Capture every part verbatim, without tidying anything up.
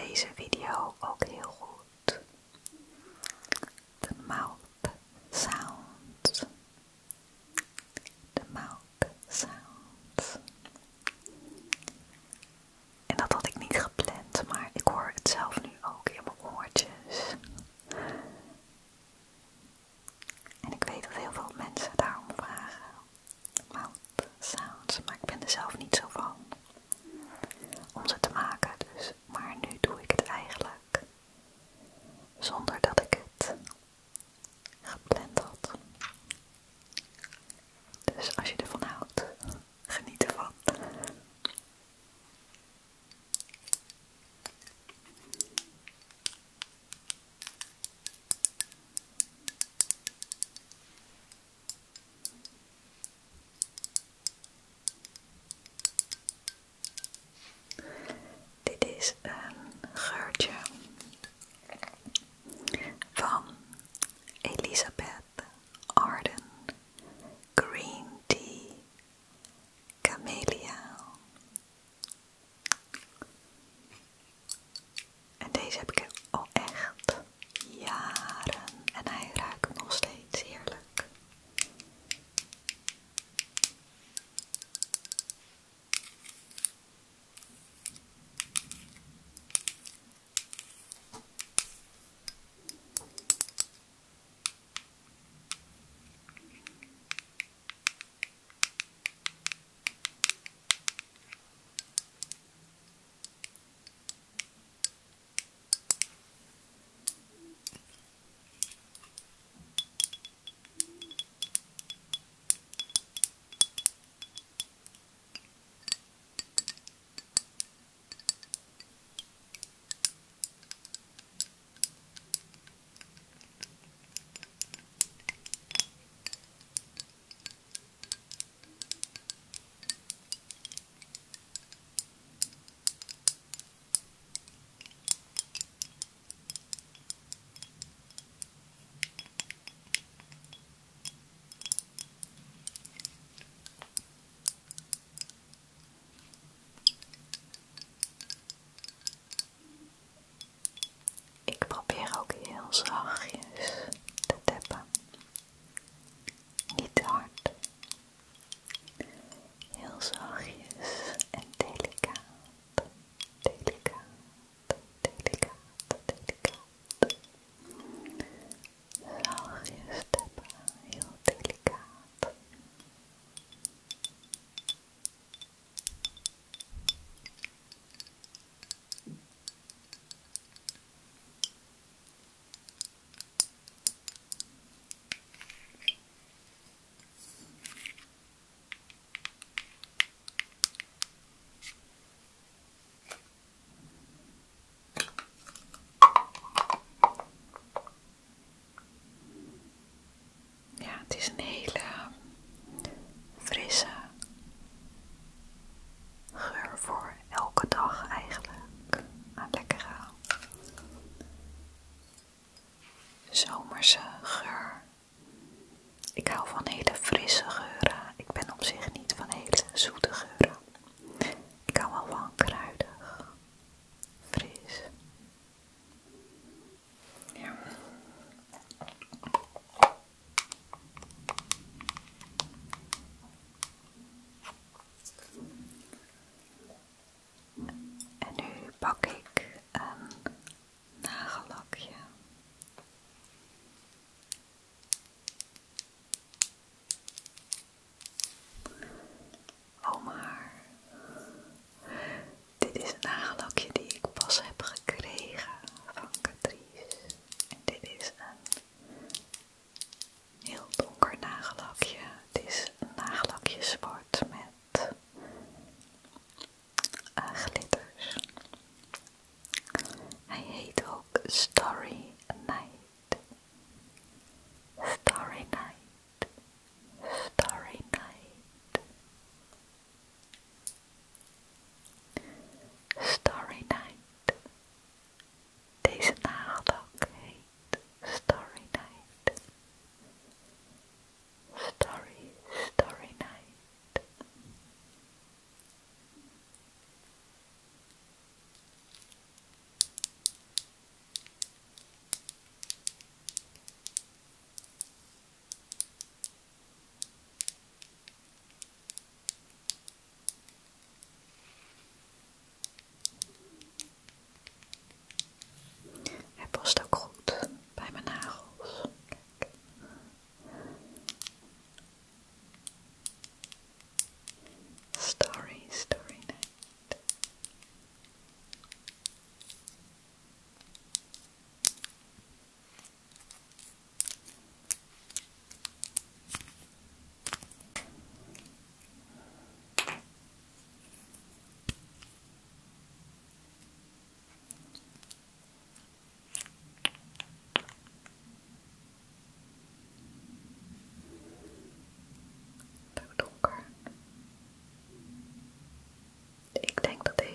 deze video ook heel goed. De mouth sounds. De mouth sounds. En dat had ik niet gepland, maar ik hoor het zelf nu ook in mijn oortjes. En ik weet dat heel veel mensen daarom vragen. Mouth sounds, maar ik ben er zelf niet zo van om ze te maken, dus. Maar nu doe ik het eigenlijk zonder dat ik het gepland had. Dus als je ervan houdt, geniet ervan. Dit is een geurtje van Elizabeth Arden Green Tea Camellia. En deze heb ik al echt jaren en hij ruikt nog steeds heerlijk. Ik probeer ook heel zachtjes te tappen. Niet te hard. Heel zachtjes en delicaat. Delicaat, delicaat, delicaat. Zachtjes tappen, heel delicaat. Ja, het is een hele frisse geur voor elke dag eigenlijk. Een lekkere zomerse geur. Ik hou van hele frisse geuren. Ik ben op zich niet van hele zoete geuren. Ik hou wel van kruidig, fris. Ja. En nu pak ik een nagellakje. Oh maar, dit is een nagellakje die ik pas heb gekregen van Catrice. En dit is een heel donker nagellakje. Het is een nagellakje zwart met uh, glitters.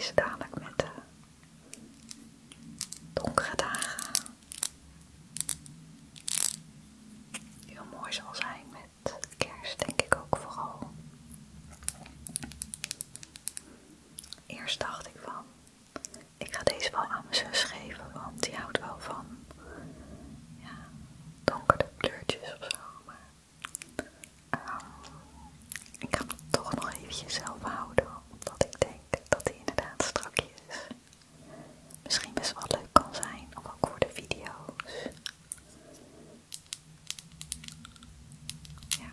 deze dadelijk met de donkere dagen heel mooi zal zijn met kerst, denk ik ook vooral. Eerst dacht ik van, ik ga deze wel aan mijn zus geven, want die houdt wel van ja, donkere kleurtjes of zo. Maar um, ik ga hem toch nog eventjes zelf houden, omdat ik denk dat hij inderdaad strakjes misschien best wel leuk kan zijn, of ook voor de video's. Ja.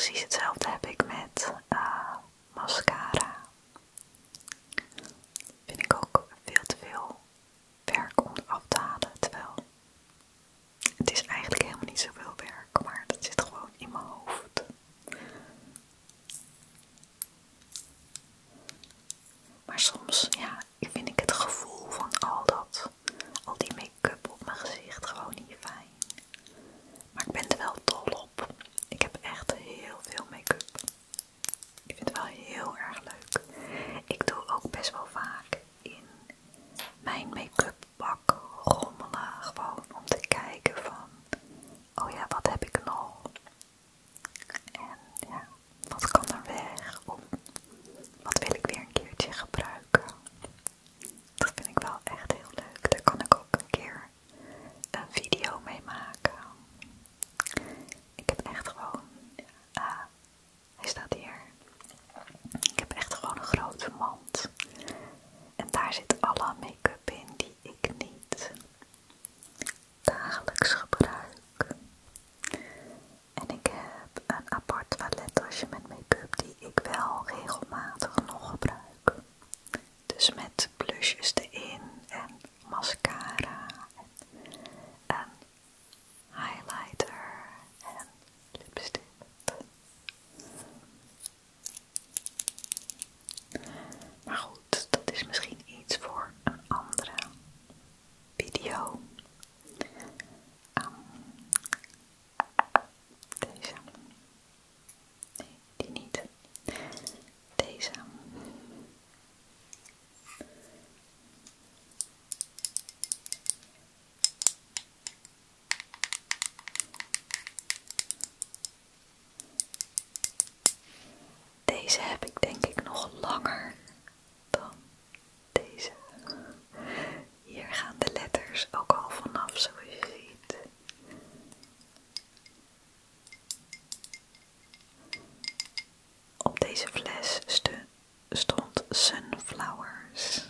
precies hetzelfde heb ik met uh, mascara. Vind ik ook veel te veel werk om af te halen, terwijl het is eigenlijk helemaal niet zoveel werk, maar dat zit gewoon in mijn hoofd. Maar soms, ja, vind ik het gevoel van al dat, al die make-up op mijn gezicht gewoon niet fijn. Maar ik ben er wel dol op. Ik heb echt heel veel make-up. Ik vind het wel heel erg leuk. Ik doe ook best wel vaak in mijn make-up bak rommelen, gewoon om te kijken van, oh ja, wat heb ik nog? En ja, wat kan er weg? Of wat wil ik weer een keertje gebruiken? Dat vind ik wel echt heel leuk. Daar kan ik ook een keer een video mee maken. Ik heb echt gewoon, ah, hij staat hier. Ik heb echt gewoon een grote mand. En daar zit alle make-up in die ik niet dagelijks gebruik. En ik heb een apart toilettasje met make-up die ik wel regelmatig nog gebruik. Dus met blushes erin en mascara en een highlighter en lipstick. Maar goed, dat is misschien iets voor een andere video. Um, deze. Nee, die niet. Deze. Deze heb ik denk ik nog langer dan deze. Hier gaan de letters ook al vanaf, zoals je ziet. Op deze fles stond sunflowers.